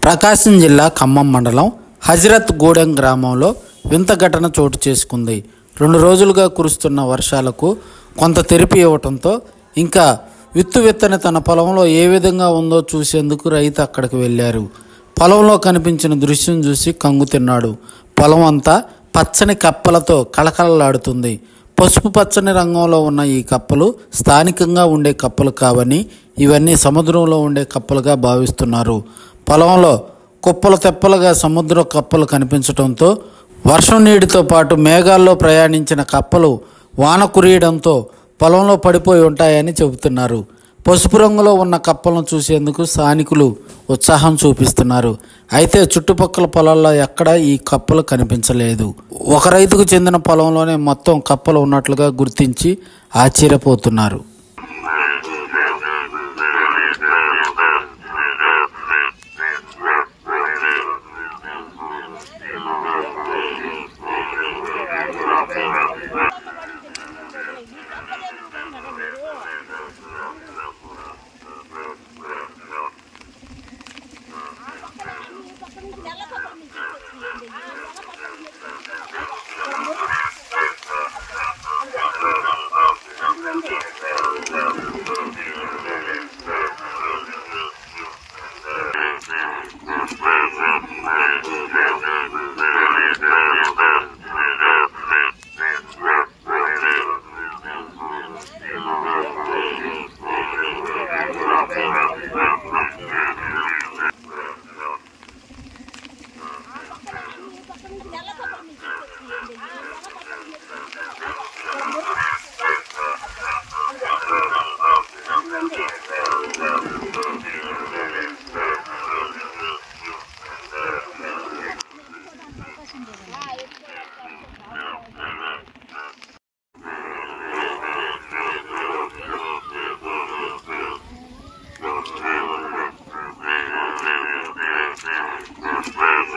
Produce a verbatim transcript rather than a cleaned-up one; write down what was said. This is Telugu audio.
ప్రకాశం జిల్లా ఖమ్మం మండలం హజరత్ గూడెం గ్రామంలో వింత ఘటన చోటు చేసుకుంది. రెండు రోజులుగా కురుస్తున్న వర్షాలకు కొంత తెరిపి ఇవ్వటంతో ఇంకా విత్తు విత్తని తన పొలంలో ఏ విధంగా ఉందో చూసేందుకు రైతు అక్కడికి వెళ్ళారు. పొలంలో కనిపించిన దృశ్యం చూసి కంగు తిన్నాడు. పొలం అంతా పచ్చని కప్పలతో కళకళలాడుతుంది. పసుపు పచ్చని రంగంలో ఉన్న ఈ కప్పలు స్థానికంగా ఉండే కప్పలు కావని, ఇవన్నీ సముద్రంలో ఉండే కప్పలుగా భావిస్తున్నారు. పొలంలో కుప్పలు తెప్పలుగా సముద్ర కప్పలు కనిపించడంతో వర్షం నీటితో పాటు మేఘాల్లో ప్రయాణించిన కప్పలు వాన కురియడంతో పొలంలో పడిపోయి ఉంటాయని చెబుతున్నారు. పసుపు రంగులో ఉన్న కప్పలను చూసేందుకు స్థానికులు ఉత్సాహం చూపిస్తున్నారు. అయితే చుట్టుపక్కల పొలాల్లో ఎక్కడా ఈ కప్పలు కనిపించలేదు. ఒక రైతుకు చెందిన పొలంలోనే మొత్తం కప్పలు ఉన్నట్లుగా గుర్తించి ఆశ్చర్యపోతున్నారు.